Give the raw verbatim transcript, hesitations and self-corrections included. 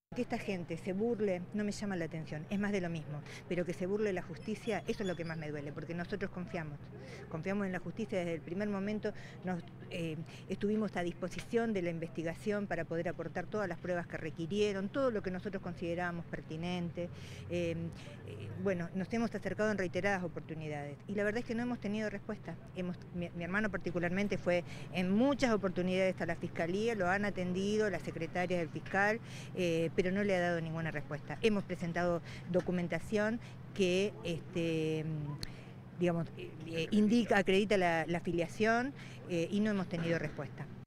Que esta gente se burle no me llama la atención, es más de lo mismo, pero que se burle de la justicia, eso es lo que más me duele, porque nosotros confiamos, confiamos en la justicia desde el primer momento, nos, eh, estuvimos a disposición de la investigación para poder aportar todas las pruebas que requirieron, todo lo que nosotros considerábamos pertinente, eh, eh, bueno, nos hemos acercado en reiteradas oportunidades y la verdad es que no hemos tenido respuesta, hemos, mi, mi hermano particularmente fue en muchas oportunidades a la Fiscalía, lo han atendido las secretarias del fiscal, eh, pero no le ha dado ninguna respuesta. Hemos presentado documentación que este, digamos, eh, indica, acredita la, la afiliación eh, y no hemos tenido respuesta.